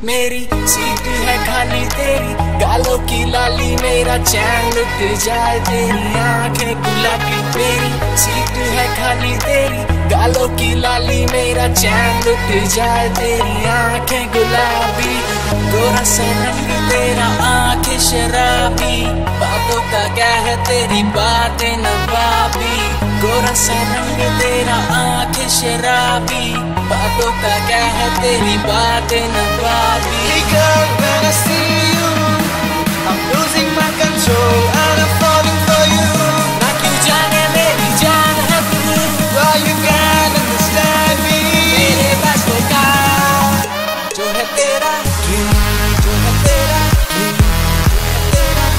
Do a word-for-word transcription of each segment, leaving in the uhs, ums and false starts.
मेरी सीट है खाली तेरी गालों की लाली, मेरा चैन लुट जाए तेरी आंखें गुलाबी। मेरी सीट है खाली तेरी गालों की लाली, मेरा चैन लुट जाए तेरी आंखें गुलाबी। गोरा सा रंग तेरा आंखें शराबी, बातों का क्या है तेरी बातें नवाबी। गोरा सा रंग तेरा आंखें शराबी, बातों का क्या है तेरी बातें नवाबी। Hey girl, when I see you, I'm losing my control and I'm falling for you. ना क्यों जाने मेरी जान है तू, Why you can't understand me? मेरे फैसलों का जो है तेरा ड्रीम, जो है तेरा ड्रीम, जो है तेरा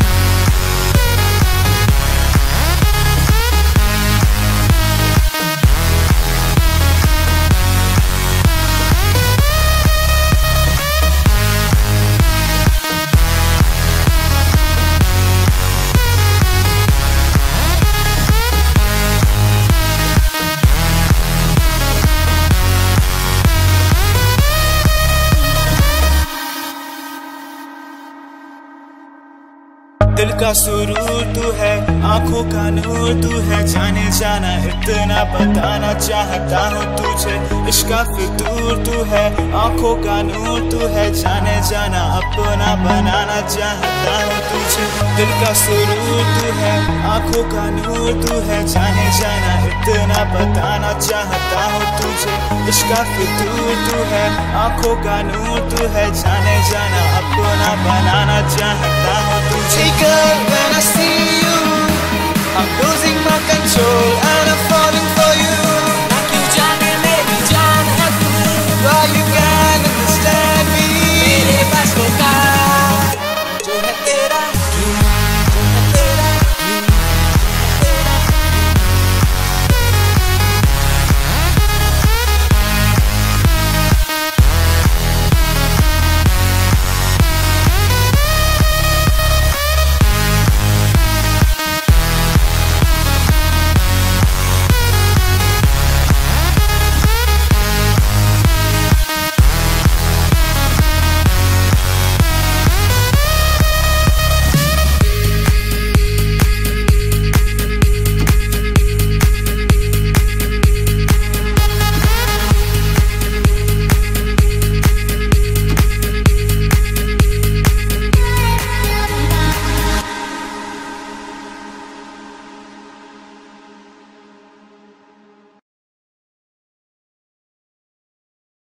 दिल का सुरूर तू है, आंखों का नूर तू है, जाने जाना इतना बताना चाहता हूँ तुझे। इश्क का फितूर तू है, आंखों का नूर तू है, जाने जाना अपना बनाना चाहता हूँ तुझे। दिल का सुरूर तू है, आंखों का नूर तू है, जाने जाना इतना बताना चाहता हूँ तुझे। इश्क का फितूर तू है, आंखों का नूर तू है, जाने जाना अपना बनाना चाहता हूँ तुझे। Girl, when I see you, I'm losing my control and I'm